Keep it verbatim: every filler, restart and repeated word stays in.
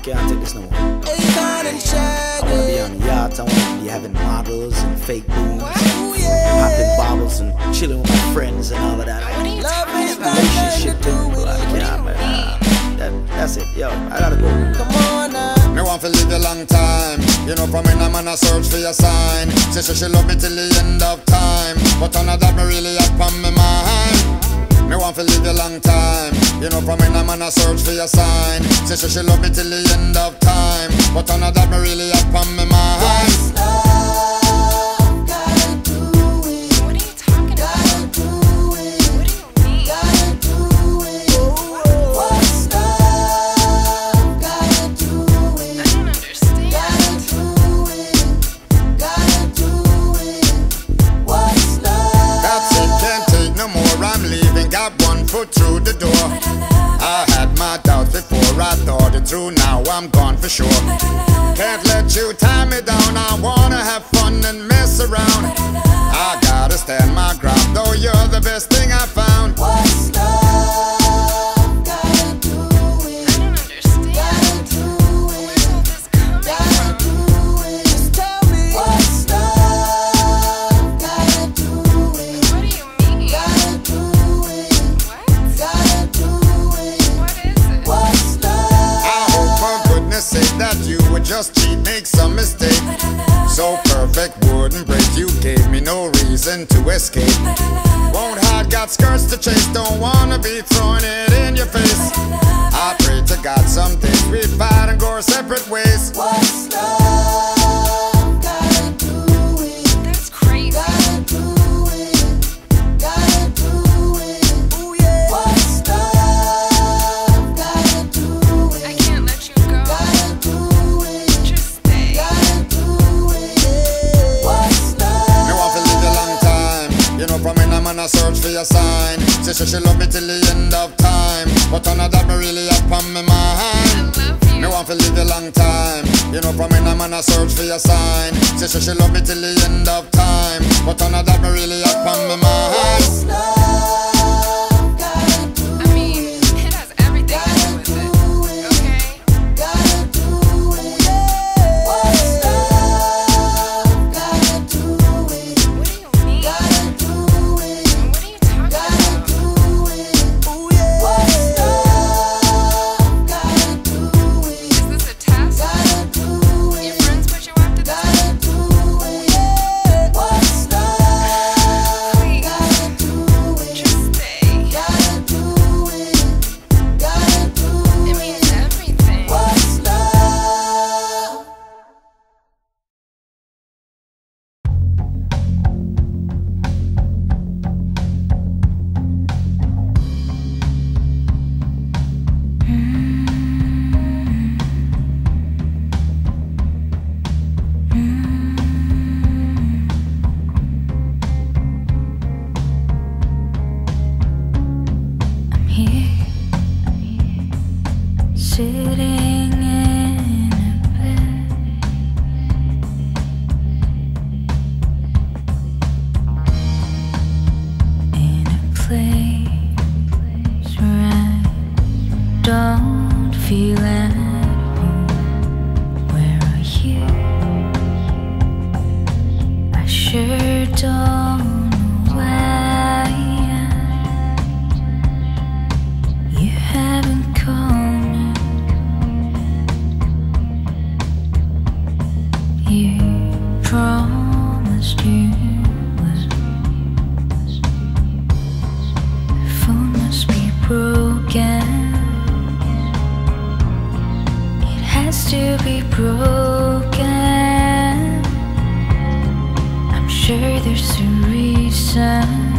can't take this no more. I wanna be on the yacht, I wanna be having models and fake booms, popping bottles and chilling with my friends and all of that. Relationship thing, but like, yeah, man, uh, that, that's it, yo, I gotta go. Come on now. Me want to live a long time. You know, from when I'm on a search for your sign. Say she, she love me till the end of time, but none of that me really have on my mind. Me want to live a long time. You know, from when I'm on a search for your sign. Say she, she love me till the end of time, but none of that me really have on my mind. Through the door, I had my doubts before I thought it through. Now I'm gone for sure. Can't let you tie me down. I wanna have fun and mess around. I gotta stand my ground, though you're the best thing I found. What's love gotta do it? I don't understand. Gotta do it. Where's all this coming gotta from? Do it. Just tell me. What's love gotta do it? What do you mean? Gotta do it. Say that you would just cheat, make some mistake. So perfect wouldn't break. You gave me no reason to escape. Won't hide, got skirts to chase. Don't wanna be throwing it in your face. I pray to God someday we fight and go our separate ways. What's love gotta do it? That's crazy. Gotta do it. Gotta do it. Ooh, yeah. What's love gotta do it? I can't let you go. Just stay. What's love? Me want to live a long time. You know, from when I'm on a search for your sign. Say she, she love me till the end of time, but none of that me really have on my mind. I love you. Me want to live a long time. You know, from when I'm on a search for your sign. Say she, she love me till the end of time, but none of that me really have on my mind. What's love gotta do it? I mean, it has everything to do with it. Okay? Gotta do it. What's love gotta do it? What do you mean? Gotta do it. What are you talking about? Do it. What's love gotta do it? Is this a test? Gotta do it. Your friends put you up to this? Gotta do it. What's love? Please. Gotta do it. Just stay. Gotta do it. Gotta do It it. means everything. What's love? I'm here, sitting in a bed, in a place where I don't feel at home. Where are you? I sure don't know why you haven't called me. You promised you would. The phone must be broken. It has to be broken. I'm sure there's a reason.